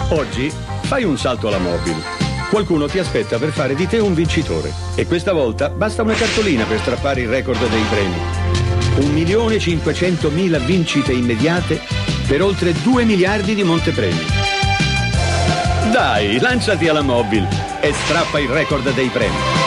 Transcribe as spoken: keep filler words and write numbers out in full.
Oggi fai un salto alla Mobil. Qualcuno ti aspetta per fare di te un vincitore. E questa volta basta una cartolina per strappare il record dei premi. Un milione cinquecentomila vincite immediate per oltre due miliardi di montepremi. Dai, lanciati alla Mobil e strappa il record dei premi.